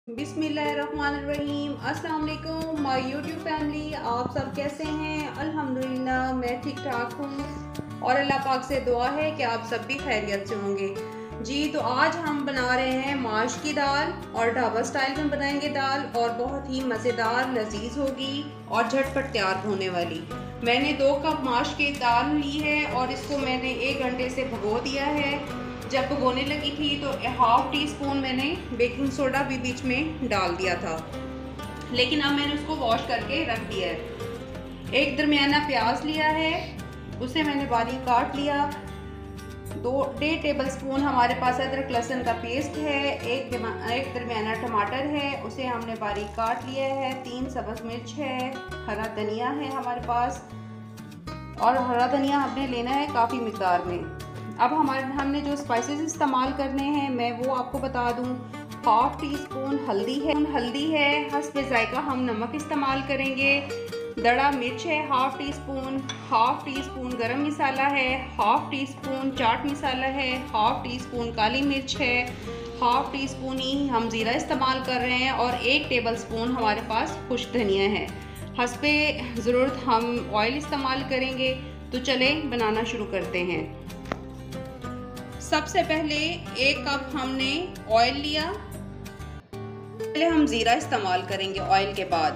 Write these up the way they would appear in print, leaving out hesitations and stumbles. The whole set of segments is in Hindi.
बिस्मिल्लाहिर्रहमानिर्रहीम। अस्सलाम वालेकुम माय यूट्यूब फैमिली। आप सब कैसे हैं? अल्हम्दुलिल्लाह मैं ठीक ठाक हूँ और अल्लाह पाक से दुआ है कि आप सब भी खैरियत से होंगे। जी तो आज हम बना रहे हैं माश की दाल और ढाबा स्टाइल में बनाएंगे दाल, और बहुत ही मज़ेदार लजीज होगी और झटपट तैयार होने वाली। मैंने 2 कप माश की दाल ली है और इसको मैंने 1 घंटे से भिगो दिया है। जब भगोने लगी थी तो हाफ टी स्पून मैंने बेकिंग सोडा भी बीच में डाल दिया था, लेकिन अब मैंने उसको वॉश करके रख दिया है। एक दरमियाना प्याज लिया है, उसे मैंने बारीक काट लिया। 2-1.5 टेबल स्पून हमारे पास अदरक लहसुन का पेस्ट है। एक दरमियाना टमाटर है, उसे हमने बारीक काट लिया है। 3 सब्ज़ मिर्च है। हरा धनिया है हमारे पास, और हरा धनिया हमने लेना है काफ़ी मिकदार में। अब हमने जो स्पाइसेस इस्तेमाल करने हैं मैं वो आपको बता दूं। हाफ टी स्पून हल्दी है। हस्बे जायका हम नमक इस्तेमाल करेंगे। दड़ा मिर्च है हाफ टी स्पून गरम मसाला है, हाफ टी स्पून चाट मसाला है, हाफ टी स्पून काली मिर्च है, हाफ टी स्पून ही हम ज़ीरा इस्तेमाल कर रहे हैं, और 1 टेबल स्पून हमारे पास खुश्क धनिया है। हस्बे ज़रूरत हम ऑयल इस्तेमाल करेंगे। तो चले बनाना शुरू करते हैं। सबसे पहले 1 कप हमने ऑयल लिया। पहले हम ज़ीरा इस्तेमाल करेंगे ऑयल के बाद।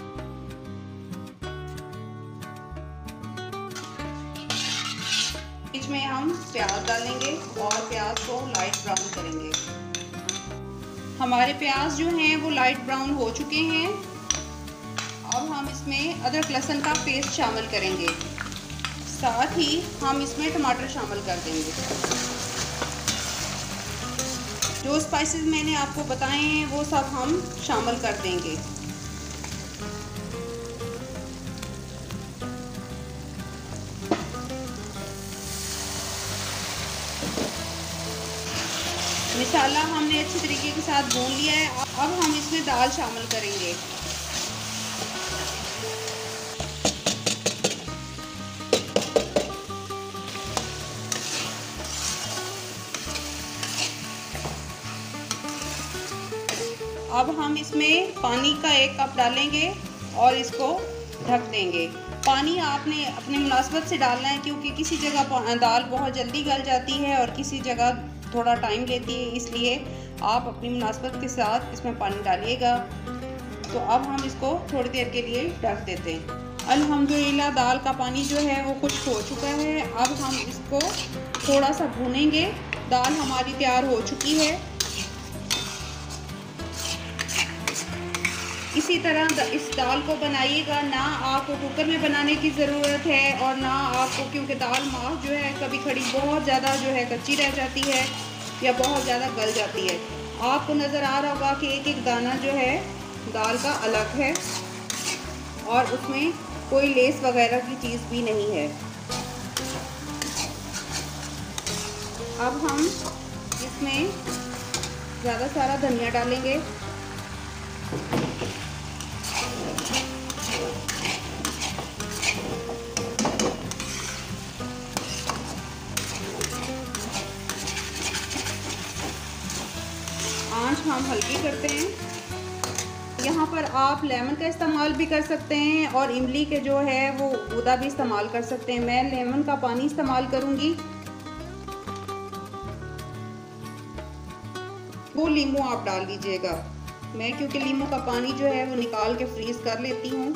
इसमें हम प्याज डालेंगे और प्याज को लाइट ब्राउन करेंगे। हमारे प्याज जो हैं वो लाइट ब्राउन हो चुके हैं। अब हम इसमें अदरक लहसुन का पेस्ट शामिल करेंगे, साथ ही हम इसमें टमाटर शामिल कर देंगे। जो स्पाइसेस मैंने आपको बताए हैं वो सब हम शामिल कर देंगे। मसाला हमने अच्छी तरीके के साथ भून लिया है। अब हम इसमें दाल शामिल करेंगे। अब हम इसमें पानी का 1 कप डालेंगे और इसको ढक देंगे। पानी आपने अपने मुनासबत से डालना है, क्योंकि किसी जगह दाल बहुत जल्दी गल जाती है और किसी जगह थोड़ा टाइम लेती है, इसलिए आप अपनी मुनासबत के साथ इसमें पानी डालिएगा। तो अब हम इसको थोड़ी देर के लिए ढक देते हैं। अल्हम्दुलिल्लाह दाल का पानी जो है वो खुश्क हो चुका है। अब हम इसको थोड़ा सा भूनेंगे। दाल हमारी तैयार हो चुकी है। इसी तरह इस दाल को बनाइएगा। ना आपको कुकर में बनाने की ज़रूरत है और ना आपको, क्योंकि दाल माश जो है कभी कभी बहुत ज़्यादा जो है कच्ची रह जाती है या बहुत ज़्यादा गल जाती है। आपको नज़र आ रहा होगा कि एक एक दाना जो है दाल का अलग है और उसमें कोई लेस वगैरह की चीज़ भी नहीं है। अब हम इसमें ज़्यादा सारा धनिया डालेंगे। आंच हम हल्की करते हैं। यहाँ पर आप लेमन का इस्तेमाल भी कर सकते हैं और इमली के जो है वो गूदा भी इस्तेमाल कर सकते हैं। मैं लेमन का पानी इस्तेमाल करूँगी। वो नींबू आप डाल दीजिएगा। मैं क्योंकि नींबू का पानी जो है वो निकाल के फ्रीज कर लेती हूँ।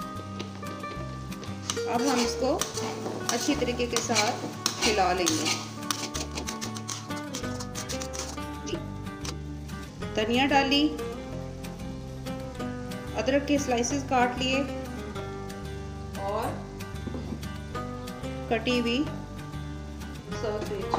अब हम इसको अच्छी तरीके के साथ हिला लेंगे। धनिया डाली, अदरक के स्लाइसेस काट लिए और कटी हुई सॉसेज,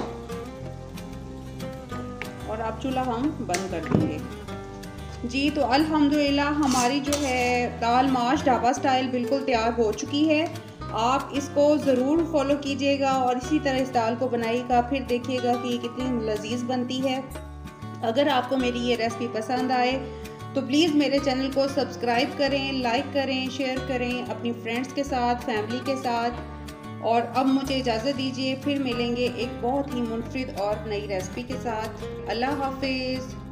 और अब चूल्हा हम बंद कर देंगे। जी तो अल्हम्दुलिल्लाह हमारी जो है दाल माश ढाबा स्टाइल बिल्कुल तैयार हो चुकी है। आप इसको ज़रूर फॉलो कीजिएगा और इसी तरह इस दाल को बनाइएगा, फिर देखिएगा कि ये कितनी लजीज बनती है। अगर आपको मेरी ये रेसिपी पसंद आए तो प्लीज़ मेरे चैनल को सब्सक्राइब करें, लाइक करें, शेयर करें अपनी फ्रेंड्स के साथ, फैमिली के साथ। और अब मुझे इजाज़त दीजिए, फिर मिलेंगे एक बहुत ही मुनफरिद और नई रेसिपी के साथ। अल्लाह हाफिज़।